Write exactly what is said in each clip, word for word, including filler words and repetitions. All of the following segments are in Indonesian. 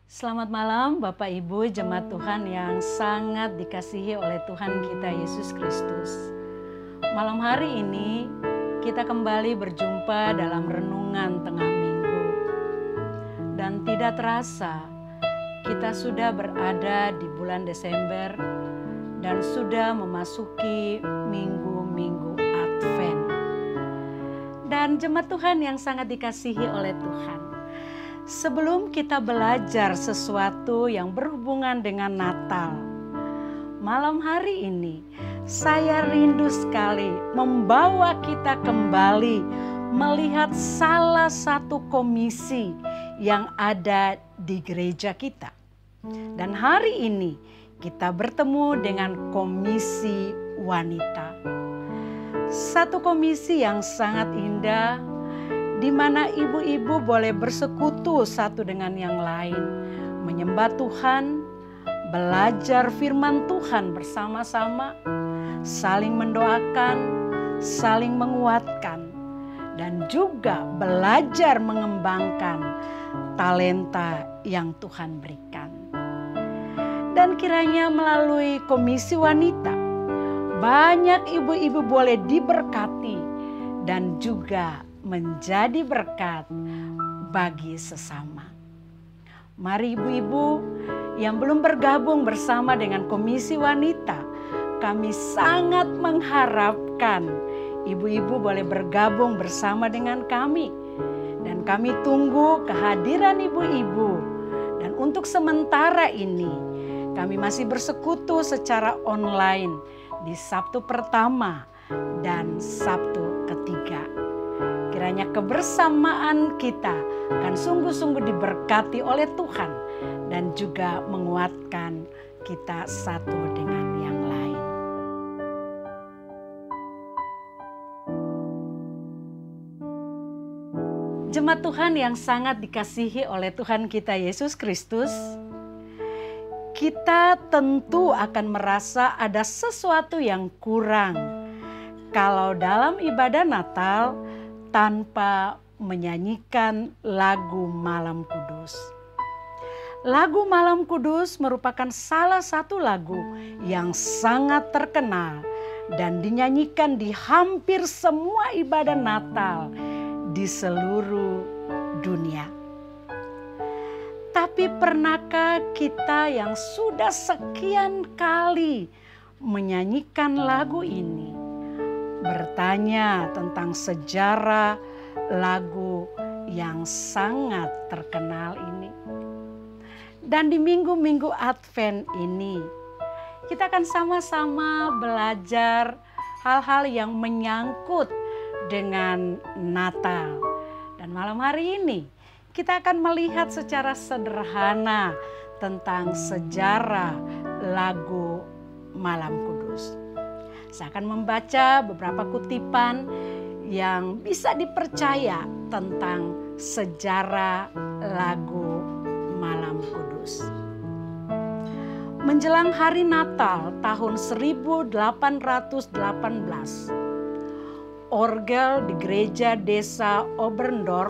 Selamat malam Bapak Ibu jemaat Tuhan yang sangat dikasihi oleh Tuhan kita Yesus Kristus. Malam hari ini kita kembali berjumpa dalam renungan tengah minggu. Dan tidak terasa kita sudah berada di bulan Desember dan sudah memasuki minggu-minggu Advent. Dan jemaat Tuhan yang sangat dikasihi oleh Tuhan, sebelum kita belajar sesuatu yang berhubungan dengan Natal, malam hari ini saya rindu sekali membawa kita kembali melihat salah satu komisi yang ada di gereja kita. Dan hari ini kita bertemu dengan komisi wanita. Satu komisi yang sangat indah, di mana ibu-ibu boleh bersekutu satu dengan yang lain, menyembah Tuhan, belajar firman Tuhan bersama-sama, saling mendoakan, saling menguatkan, dan juga belajar mengembangkan talenta yang Tuhan berikan. Dan kiranya melalui komisi wanita, banyak ibu-ibu boleh diberkati dan juga menjadi berkat bagi sesama. Mari ibu-ibu yang belum bergabung bersama dengan komisi wanita, kami sangat mengharapkan ibu-ibu boleh bergabung bersama dengan kami. Dan kami tunggu kehadiran ibu-ibu. Dan untuk sementara ini kami masih bersekutu secara online di Sabtu pertama dan Sabtu ketiga. Kiranya kebersamaan kita akan sungguh-sungguh diberkati oleh Tuhan dan juga menguatkan kita satu dengan yang lain. Jemaat Tuhan yang sangat dikasihi oleh Tuhan kita Yesus Kristus, kita tentu akan merasa ada sesuatu yang kurang kalau dalam ibadah Natal tanpa menyanyikan lagu Malam Kudus. Lagu Malam Kudus merupakan salah satu lagu yang sangat terkenal dan dinyanyikan di hampir semua ibadah Natal di seluruh dunia. Tapi pernahkah kita yang sudah sekian kali menyanyikan lagu ini bertanya tentang sejarah lagu yang sangat terkenal ini? Dan di minggu-minggu Advent ini kita akan sama-sama belajar hal-hal yang menyangkut dengan Natal. Dan malam hari ini kita akan melihat secara sederhana tentang sejarah lagu Malam Kudus. Saya akan membaca beberapa kutipan yang bisa dipercaya tentang sejarah lagu Malam Kudus. Menjelang hari Natal tahun seribu delapan ratus delapan belas, orgel di gereja desa Oberndorf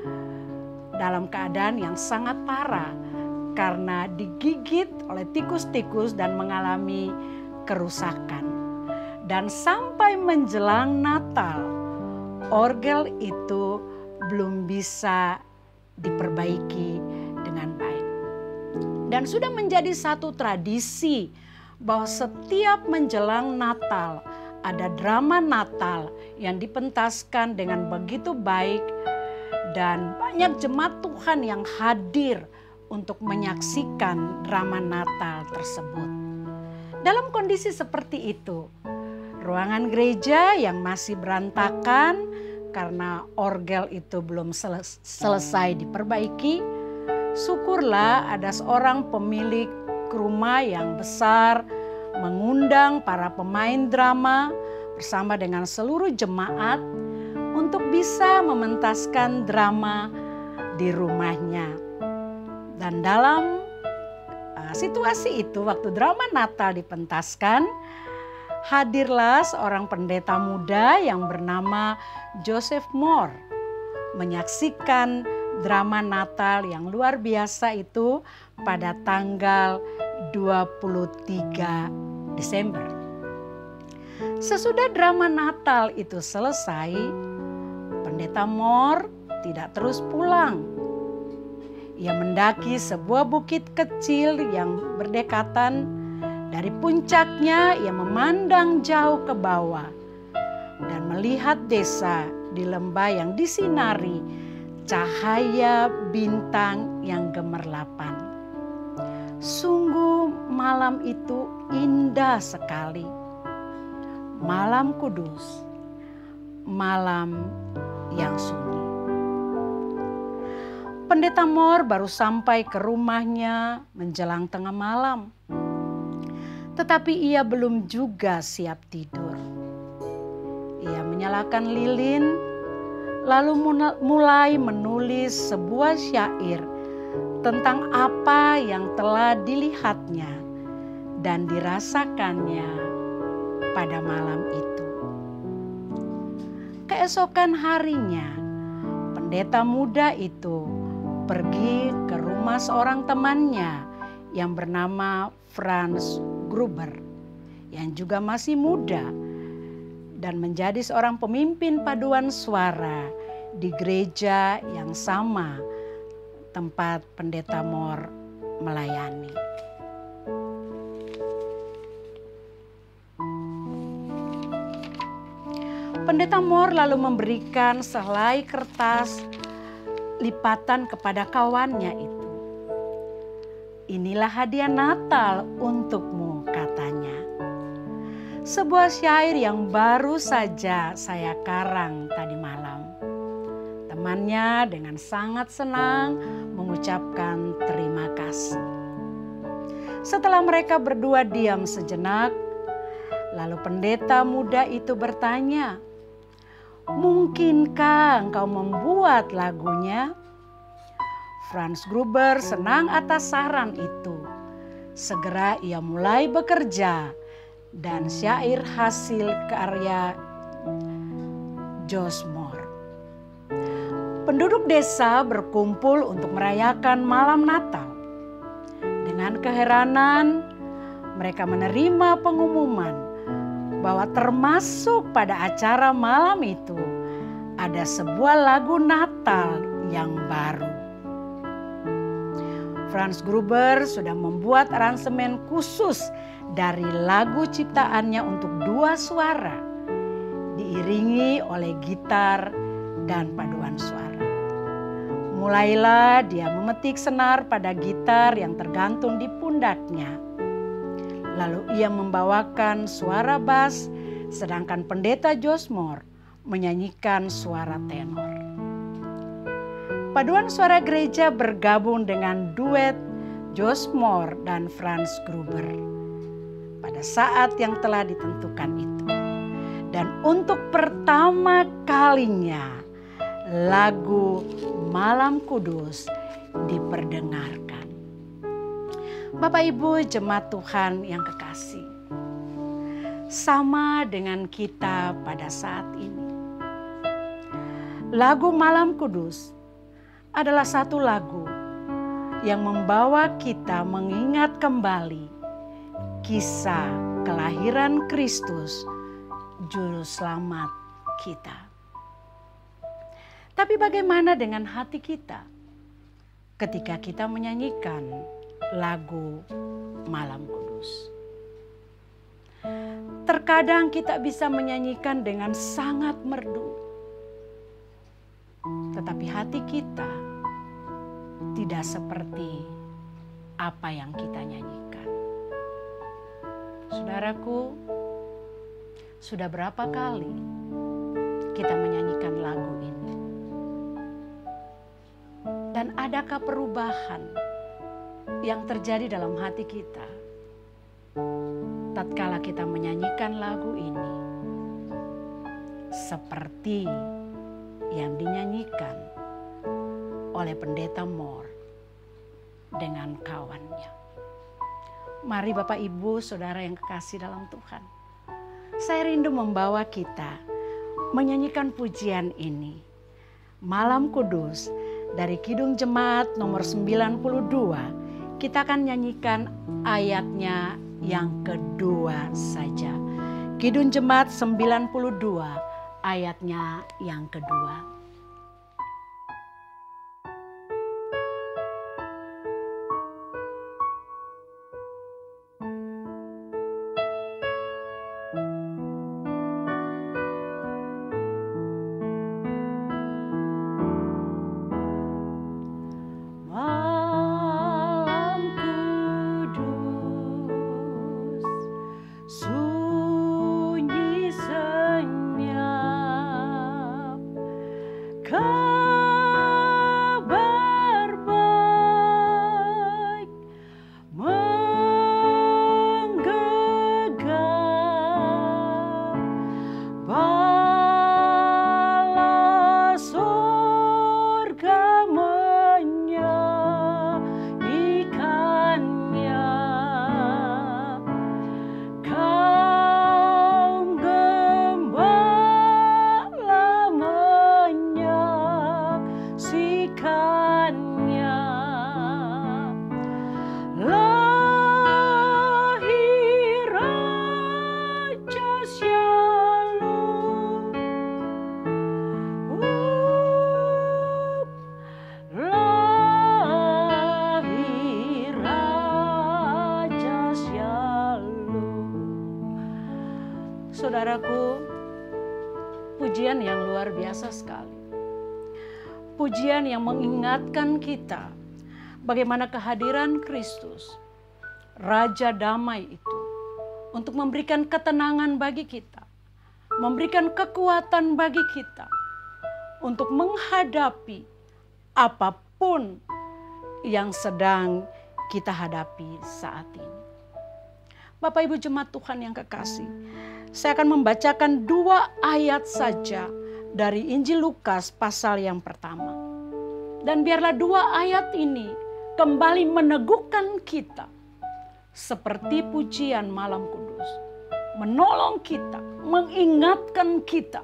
dalam keadaan yang sangat parah karena digigit oleh tikus-tikus dan mengalami kerusakan. Dan sampai menjelang Natal, orgel itu belum bisa diperbaiki dengan baik. Dan sudah menjadi satu tradisi bahwa setiap menjelang Natal ada drama Natal yang dipentaskan dengan begitu baik, dan banyak jemaat Tuhan yang hadir untuk menyaksikan drama Natal tersebut. Dalam kondisi seperti itu, ruangan gereja yang masih berantakan karena orgel itu belum seles- selesai diperbaiki, syukurlah ada seorang pemilik rumah yang besar mengundang para pemain drama bersama dengan seluruh jemaat untuk bisa mementaskan drama di rumahnya. Dan dalam uh, situasi itu, waktu drama Natal dipentaskan, hadirlah seorang pendeta muda yang bernama Joseph Moore menyaksikan drama Natal yang luar biasa itu pada tanggal dua puluh tiga Desember. Sesudah drama Natal itu selesai, Pendeta Moore tidak terus pulang. Ia mendaki sebuah bukit kecil yang berdekatan. Dari puncaknya ia memandang jauh ke bawah dan melihat desa di lembah yang disinari cahaya bintang yang gemerlapan. Sungguh malam itu indah sekali. Malam kudus, malam yang sunyi. Pendeta Moore baru sampai ke rumahnya menjelang tengah malam. Tetapi ia belum juga siap tidur. Ia menyalakan lilin, lalu mulai menulis sebuah syair tentang apa yang telah dilihatnya dan dirasakannya pada malam itu. Keesokan harinya, pendeta muda itu pergi ke rumah seorang temannya yang bernama Franz Gruber, yang juga masih muda dan menjadi seorang pemimpin paduan suara di gereja yang sama tempat Pendeta Moore melayani. Pendeta Moore lalu memberikan sehelai kertas lipatan kepada kawannya itu. "Inilah hadiah Natal untukmu," katanya. Sebuah syair yang baru saja saya karang tadi malam. Temannya dengan sangat senang mengucapkan terima kasih. Setelah mereka berdua diam sejenak, lalu pendeta muda itu bertanya, "Mungkinkah engkau membuat lagunya?" Franz Gruber senang atas saran itu. Segera ia mulai bekerja dan syair hasil karya Josh Moore. Penduduk desa berkumpul untuk merayakan malam Natal. Dengan keheranan, mereka menerima pengumuman bahwa termasuk pada acara malam itu ada sebuah lagu Natal yang baru. Franz Gruber sudah membuat aransemen khusus dari lagu ciptaannya untuk dua suara, diiringi oleh gitar dan paduan suara. Mulailah dia memetik senar pada gitar yang tergantung di pundaknya. Lalu ia membawakan suara bass, sedangkan pendeta Josh Moore menyanyikan suara tenor. Paduan suara gereja bergabung dengan duet Josh Moore dan Franz Gruber pada saat yang telah ditentukan itu. Dan untuk pertama kalinya lagu Malam Kudus diperdengarkan. Bapak Ibu jemaat Tuhan yang kekasih, sama dengan kita pada saat ini. Lagu Malam Kudus adalah satu lagu yang membawa kita mengingat kembali kisah kelahiran Kristus, Juru Selamat kita. Tapi bagaimana dengan hati kita ketika kita menyanyikan lagu Malam Kudus? Terkadang kita bisa menyanyikan dengan sangat merdu, tetapi hati kita tidak seperti apa yang kita nyanyikan. Saudaraku, sudah berapa kali kita menyanyikan lagu ini? Dan adakah perubahan yang terjadi dalam hati kita tatkala kita menyanyikan lagu ini seperti yang dinyanyikan oleh pendeta Moore dengan kawannya? Mari Bapak Ibu Saudara yang kekasih dalam Tuhan, saya rindu membawa kita menyanyikan pujian ini, Malam Kudus, dari Kidung Jemaat nomor sembilan puluh dua. Kita akan nyanyikan ayatnya yang kedua saja. Kidung Jemaat sembilan puluh dua ayatnya yang kedua. Saudaraku, pujian yang luar biasa sekali. Pujian yang mengingatkan kita bagaimana kehadiran Kristus, Raja Damai itu, untuk memberikan ketenangan bagi kita, memberikan kekuatan bagi kita, untuk menghadapi apapun yang sedang kita hadapi saat ini. Bapak Ibu Jemaat Tuhan yang kekasih, saya akan membacakan dua ayat saja dari Injil Lukas pasal yang pertama. Dan biarlah dua ayat ini kembali meneguhkan kita seperti pujian malam kudus. Menolong kita, mengingatkan kita.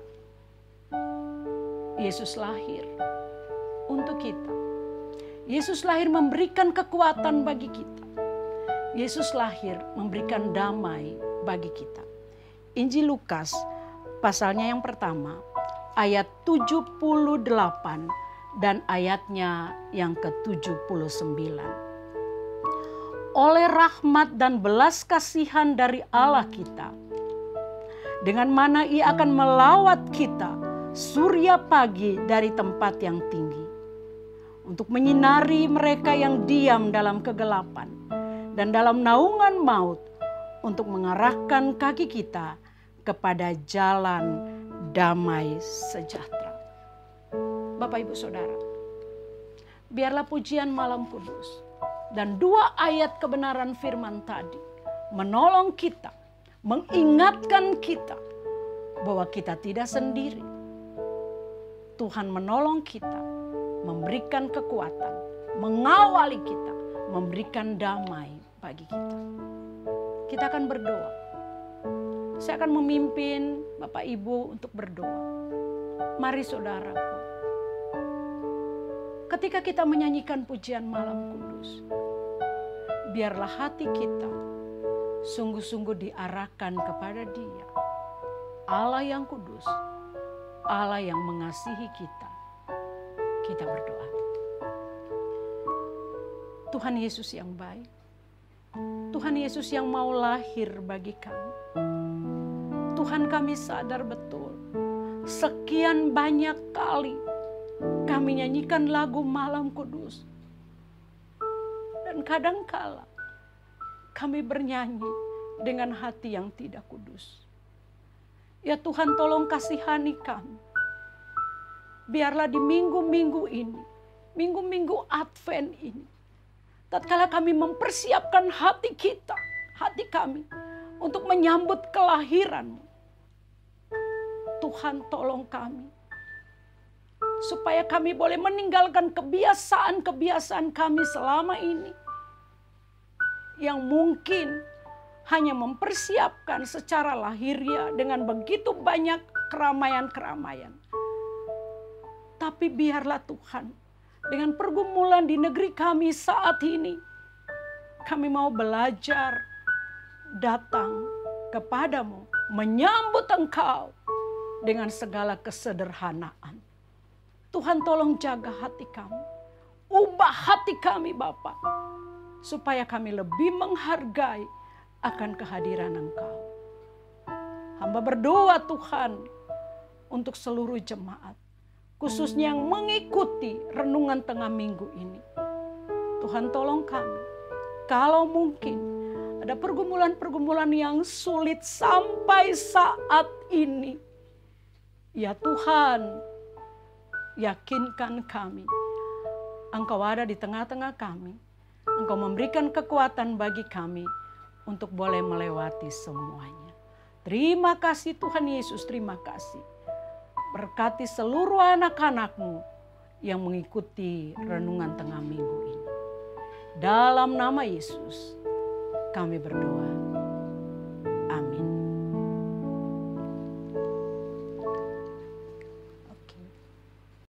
Yesus lahir untuk kita. Yesus lahir memberikan kekuatan bagi kita. Yesus lahir memberikan damai bagi kita. Injil Lukas pasalnya yang pertama ayat tujuh puluh delapan dan ayatnya yang ke tujuh puluh sembilan. Oleh rahmat dan belas kasihan dari Allah kita, dengan mana Ia akan melawat kita surya pagi dari tempat yang tinggi, untuk menyinari mereka yang diam dalam kegelapan dan dalam naungan maut, untuk mengarahkan kaki kita kepada jalan damai sejahtera. Bapak Ibu Saudara, biarlah pujian malam kudus dan dua ayat kebenaran firman tadi menolong kita, mengingatkan kita bahwa kita tidak sendiri. Tuhan menolong kita, memberikan kekuatan, mengawali kita, memberikan damai bagi kita. Kita akan berdoa. Saya akan memimpin Bapak Ibu untuk berdoa. Mari saudaraku, ketika kita menyanyikan pujian malam kudus, biarlah hati kita sungguh-sungguh diarahkan kepada Dia, Allah yang kudus, Allah yang mengasihi kita. Kita berdoa. Tuhan Yesus yang baik, Tuhan Yesus yang mau lahir bagi kami. Tuhan, kami sadar betul, sekian banyak kali kami nyanyikan lagu malam kudus. Dan kadangkala kami bernyanyi dengan hati yang tidak kudus. Ya Tuhan, tolong kasihani kami. Biarlah di minggu-minggu ini, minggu-minggu Advent ini, tatkala kami mempersiapkan hati kita, hati kami untuk menyambut kelahiran-Mu, Tuhan tolong kami supaya kami boleh meninggalkan kebiasaan-kebiasaan kami selama ini yang mungkin hanya mempersiapkan secara lahiriah dengan begitu banyak keramaian-keramaian. Tapi biarlah Tuhan, dengan pergumulan di negeri kami saat ini. Kami mau belajar datang kepadamu, menyambut Engkau dengan segala kesederhanaan. Tuhan tolong jaga hati kami, ubah hati kami Bapa, supaya kami lebih menghargai akan kehadiran Engkau. Hamba berdoa Tuhan untuk seluruh jemaat, khususnya yang mengikuti renungan tengah minggu ini. Tuhan tolong kami, kalau mungkin ada pergumulan-pergumulan yang sulit sampai saat ini, ya Tuhan, yakinkan kami, Engkau ada di tengah-tengah kami. Engkau memberikan kekuatan bagi kami untuk boleh melewati semuanya. Terima kasih Tuhan Yesus, terima kasih. Berkati seluruh anak-anak-Mu yang mengikuti renungan tengah minggu ini. Dalam nama Yesus kami berdoa.